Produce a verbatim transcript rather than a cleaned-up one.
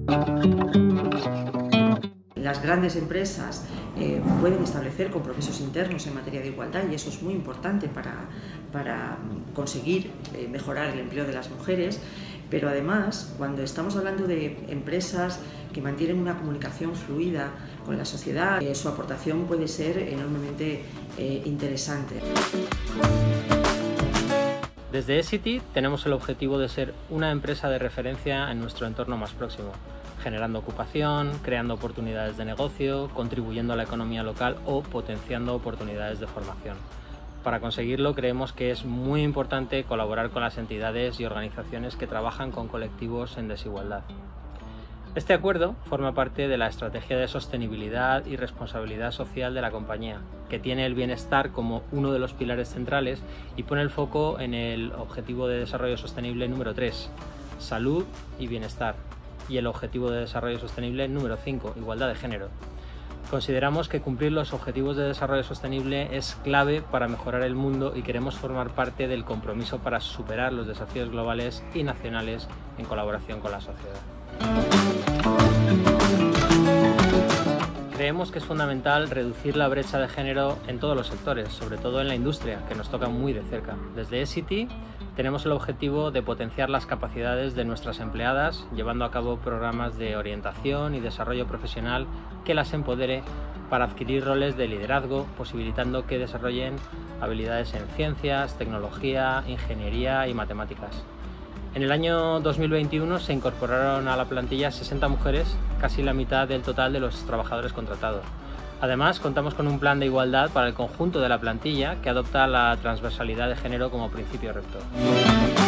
Las grandes empresas eh, pueden establecer compromisos internos en materia de igualdad y eso es muy importante para, para conseguir eh, mejorar el empleo de las mujeres, pero además cuando estamos hablando de empresas que mantienen una comunicación fluida con la sociedad, eh, su aportación puede ser enormemente eh, interesante. Desde Essity tenemos el objetivo de ser una empresa de referencia en nuestro entorno más próximo, generando ocupación, creando oportunidades de negocio, contribuyendo a la economía local o potenciando oportunidades de formación. Para conseguirlo creemos que es muy importante colaborar con las entidades y organizaciones que trabajan con colectivos en desigualdad. Este acuerdo forma parte de la estrategia de sostenibilidad y responsabilidad social de la compañía, que tiene el bienestar como uno de los pilares centrales y pone el foco en el Objetivo de Desarrollo Sostenible número tres, salud y bienestar, y el Objetivo de Desarrollo Sostenible número cinco, igualdad de género. Consideramos que cumplir los Objetivos de Desarrollo Sostenible es clave para mejorar el mundo y queremos formar parte del compromiso para superar los desafíos globales y nacionales en colaboración con la sociedad. Creemos que es fundamental reducir la brecha de género en todos los sectores, sobre todo en la industria, que nos toca muy de cerca. Desde Essity tenemos el objetivo de potenciar las capacidades de nuestras empleadas, llevando a cabo programas de orientación y desarrollo profesional que las empodere para adquirir roles de liderazgo, posibilitando que desarrollen habilidades en ciencias, tecnología, ingeniería y matemáticas. En el año dos mil veintiuno se incorporaron a la plantilla sesenta mujeres, casi la mitad del total de los trabajadores contratados. Además, contamos con un plan de igualdad para el conjunto de la plantilla que adopta la transversalidad de género como principio rector.